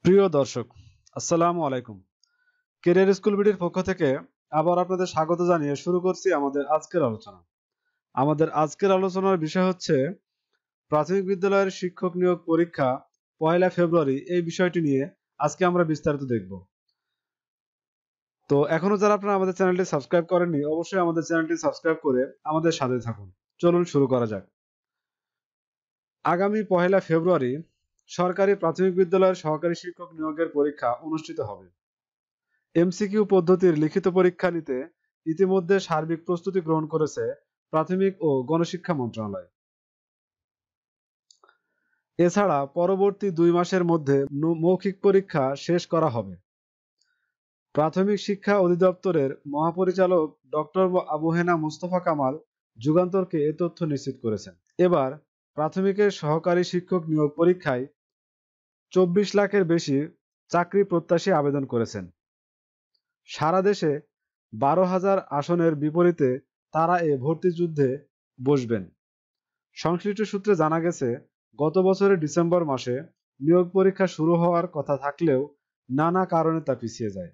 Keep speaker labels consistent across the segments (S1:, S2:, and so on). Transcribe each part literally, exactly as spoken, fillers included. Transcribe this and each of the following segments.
S1: প্রিয় দর্শক, আসসালামু আলাইকুম। ক্যারিয়ার স্কুল বিডির পক্ষ থেকে আবার আপনাদের স্বাগত জানিয়ে শুরু করছি আমাদের আজকের আলোচনা। আমাদের আজকের আলোচনার বিষয় হচ্ছে প্রাথমিক বিদ্যালয়ের শিক্ষক নিয়োগ পরীক্ষা পয়লা ফেব্রুয়ারি। এই বিষয়টি নিয়ে আজকে আমরা বিস্তারিত দেখব। তো এখনো যারা আপনারা আমাদের চ্যানেলটি সাবস্ক্রাইব করেননি, অবশ্যই আমাদের চ্যানেলটি সাবস্ক্রাইব করে আমাদের সাথে থাকুন। চলুন শুরু করা যাক। আগামী পয়লা ফেব্রুয়ারি সরকারি প্রাথমিক বিদ্যালয়ের সহকারী শিক্ষক নিয়োগের পরীক্ষা অনুষ্ঠিত হবে। এমসিকিউ পদ্ধতির লিখিত পরীক্ষা নিতে ইতিমধ্যে সার্বিক প্রস্তুতি গ্রহণ করেছে প্রাথমিক ও গণশিক্ষা মন্ত্রণালয়। এছাড়া পরবর্তী দুই মাসের মধ্যে মৌখিক পরীক্ষা শেষ করা হবে। প্রাথমিক শিক্ষা অধিদপ্তরের মহাপরিচালক ডক্টর আবু হেনা মুস্তফা কামাল যুগান্তরকে এ তথ্য নিশ্চিত করেছেন। এবার প্রাথমিকের সহকারী শিক্ষক নিয়োগ পরীক্ষায় চব্বিশ লাখের বেশি চাকরি প্রত্যাশী আবেদন করেছেন। সারা দেশে বারো হাজার আসনের বিপরীতে তারা এ ভর্তি যুদ্ধে বসবেন। সংশ্লিষ্ট সূত্রে জানা গেছে, গত বছরের ডিসেম্বর মাসে নিয়োগ পরীক্ষা শুরু হওয়ার কথা থাকলেও নানা কারণে তা পিছিয়ে যায়।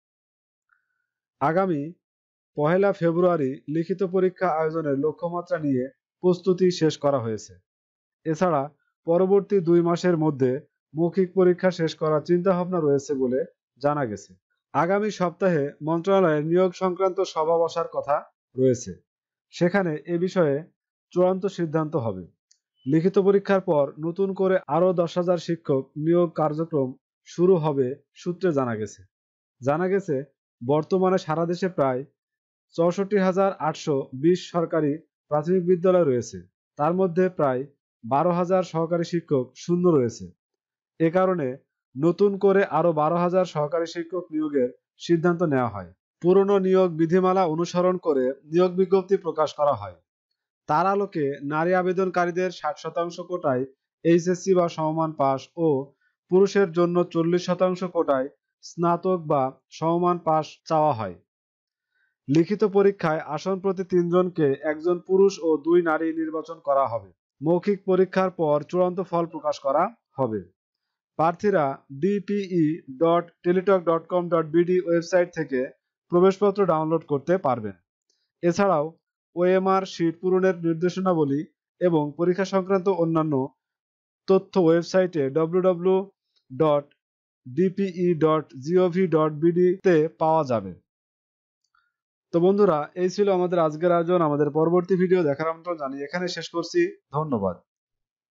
S1: আগামী পহেলা ফেব্রুয়ারি লিখিত পরীক্ষা আয়োজনের লক্ষ্যমাত্রা নিয়ে প্রস্তুতি শেষ করা হয়েছে। এছাড়া পরবর্তী দুই মাসের মধ্যে মৌখিক পরীক্ষা শেষ করার চিন্তাভাবনা রয়েছে বলে জানা গেছে। আগামী সপ্তাহে মন্ত্রণালয়ের নিয়োগ সংক্রান্ত সভা বসার কথা রয়েছে। সেখানে এ বিষয়ে চূড়ান্ত সিদ্ধান্ত হবে। লিখিত পরীক্ষার পর নতুন করে আরও দশ হাজার শিক্ষক নিয়োগ কার্যক্রম শুরু হবে সূত্রে জানা গেছে। জানা গেছে বর্তমানে সারা দেশে প্রায় চৌষট্টি হাজার আটশো বিশ সরকারি প্রাথমিক বিদ্যালয় রয়েছে। তার মধ্যে প্রায় বারো হাজার সহকারী শিক্ষক শূন্য রয়েছে। এ কারণে নতুন করে আরো বারো হাজার সহকারী শিক্ষক নিয়োগের সিদ্ধান্ত নেওয়া হয়। পুরনো নিয়োগ বিধিমালা অনুসরণ করে নিয়োগ বিজ্ঞপ্তি প্রকাশ করা হয়। তার আলোকে নারী আবেদনকারীদের ষাট শতাংশ কোটায় এইচএসসি বা সমমান পাস ও পুরুষের জন্য চল্লিশ শতাংশ কোটায় স্নাতক বা সমমান পাস চাওয়া হয়। লিখিত পরীক্ষায় আসন প্রতি তিনজনকে একজন পুরুষ ও দুই নারী নির্বাচন করা হবে। মৌখিক পরীক্ষার পর চূড়ান্ত ফল প্রকাশ করা হবে। প্রার্থীরা DPE dot Teletalk dot com dot BD website থেকে প্রবেশপত্র ডাউনলোড করতে পারবেন। এছাড়াও ওএমআর শিট পূরণের নির্দেশনাবলী এবং পরীক্ষা সংক্রান্ত অন্যান্য তথ্য ওয়েবসাইটে W W W dot DPE dot GOV dot BD তে পাওয়া যাবে। তো বন্ধুরা, এই ছিল আমাদের আজকের আয়োজন। আমাদের পরবর্তী ভিডিও দেখার আমন্ত্রণ জানিয়ে এখানে শেষ করছি। ধন্যবাদ।